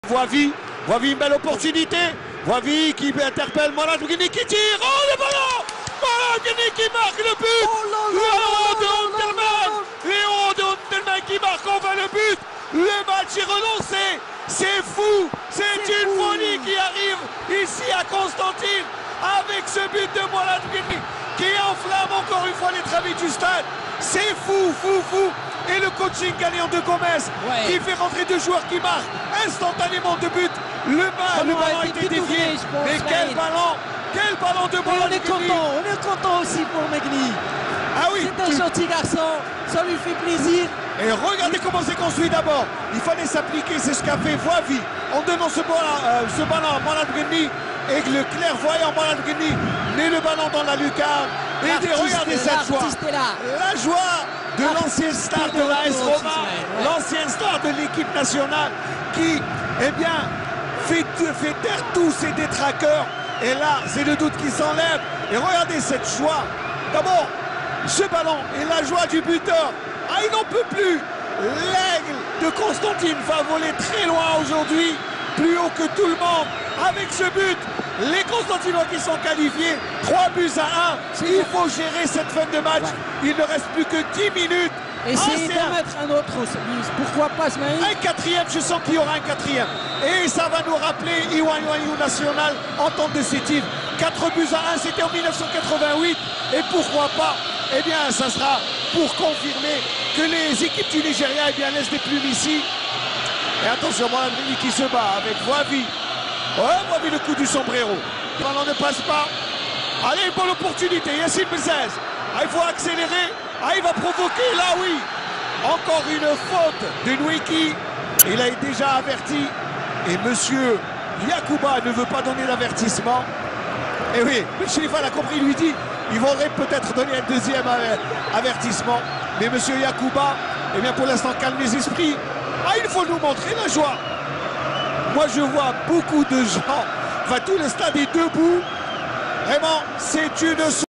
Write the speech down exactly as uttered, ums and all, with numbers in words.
Voivi, Voivi, une belle opportunité. Voivi qui interpelle Mourad-Boughni qui tire. Oh le ballon, Mourad-Boughni qui marque le but. Oh là là, Léon de oh là Untermann. là. Léon de Untermann qui marque enfin le but. Le match est relancé. C'est fou. C'est une fou. folie qui arrive ici à Constantine avec ce but de Mourad-Boughni qui enflamme encore une fois les travées du stade. C'est fou, fou, fou. Et le coaching gagnant de Gomez Ouais. qui fait rentrer deux joueurs qui marquent instantanément de but. Le, ba- le Comment ballon a a été été détourné, dévié. je pense, Mais quel Maïd. ballon, quel ballon de Et on est Mourad-Boughni. content, on est content aussi pour Megni. Ah oui. C'est un gentil garçon, ça lui fait plaisir. Et regardez comment c'est construit d'abord. Il fallait s'appliquer, c'est ce qu'a fait Voivi en donnant ce ballon, euh, ce ballon à Mourad-Boughni. Et que le clairvoyant Mourad-Boughni met le ballon dans la lucarne. Et L'artiste regardez est- cette joie. l'artiste est là. La joie de l'ancien star de l'A S Roma, Ouais. l'ancien star de l'équipe nationale qui, eh bien, fait, fait taire tous ses détraqueurs. Et là, c'est le doute qui s'enlève. Et regardez cette joie. D'abord, ce ballon et la joie du buteur. Ah, il n'en peut plus. L'aigle de Constantine va voler très loin aujourd'hui, plus haut que tout le monde. Avec ce but, les Constantinois qui sont qualifiés, trois buts à un. Il faut gérer cette fin de match. Ouais. Il ne reste plus que dix minutes. Essayez Ah, d'en mettre un autre, pourquoi pas Smaïl? un quatrième, je sens qu'il y aura un quatrième. Et ça va nous rappeler Iwan Iwan National en temps de ses titres. quatre buts à un, c'était en mille neuf cent quatre-vingt-huit. Et pourquoi pas, eh bien, ça sera pour confirmer que les équipes du Nigeria, eh bien, laissent des plumes ici. Et attention, Mourad-Boughni qui se bat avec Voivi. Ouais, Voivi, le coup du sombrero. Le ballon ne passe pas. Allez, une bonne opportunité. Yassine Bzez. Ah, il faut accélérer. Ah, il va provoquer, là, oui. Encore une faute de Nweki. Il a été déjà averti. Et monsieur Yacouba ne veut pas donner l'avertissement. Et oui, le Chérifal a compris, il lui dit, il faudrait peut-être donner un deuxième avertissement. Mais monsieur Yacouba, eh bien, pour l'instant, calme les esprits. Ah, il faut nous montrer la joie. Moi, je vois beaucoup de gens. Enfin, tout le stade est debout. Vraiment, c'est une soirée.